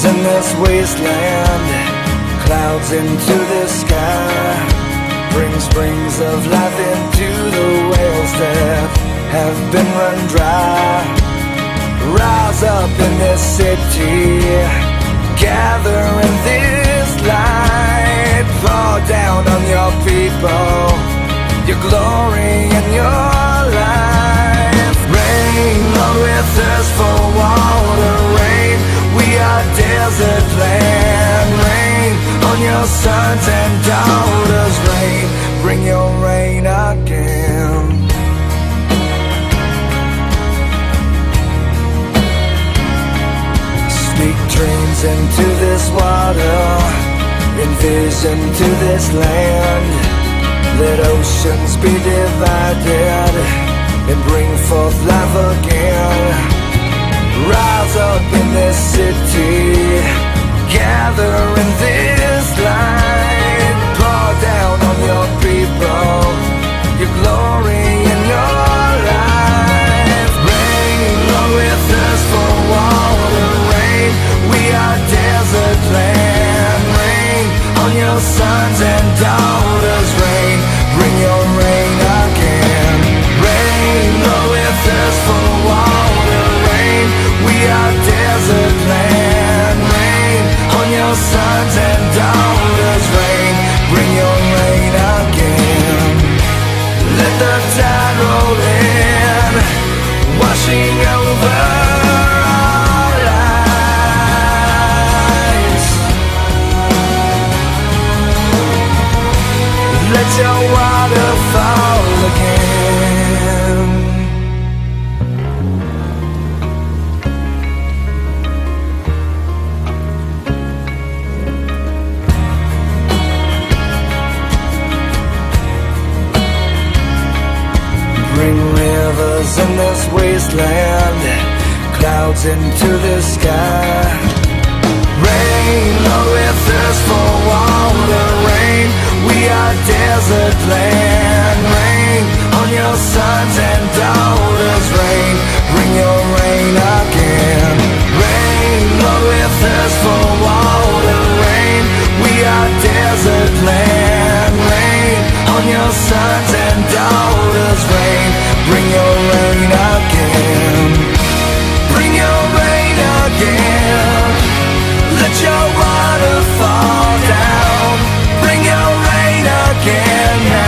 in this wasteland, clouds into the sky. Bring springs of life into the wells that have been run dry. Rise up in this city, gather in this light. Pour down on your people, your glory and your life. Rain, Lord, we're thirst for water. Rain, we are desert land. Rain on your sons and daughters. Rain, bring your rain again. Speak dreams into this water, envision to this land. Let oceans be divided and bring forth life again. Rise up in this city, gather in this light. Pour down on your people, your glory and your life. Rain, Lord, we're thirst for water. Rain, we are desert land. Rain on your sons and daughters. Rain, bring your rain again. Rain, Lord, we're thirst for water. Rain, we are desert land. Rain on your sons and daughters. Rain, bring your rain again. Let the tide roll in, washing over our lives. Let your water fall again. Bring rivers in this wasteland, clouds into the sky. Rain, Lord, we're thirst for water. Rain, we are desert land. Rain on your sons and daughters. Rain, bring your rain again. Rain, Lord, we're thirst for water. Rain, we are desert land. Rain on your sons and daughters. Rain, bring your rain again. Bring your rain again. Let your water fall down. Bring your rain again.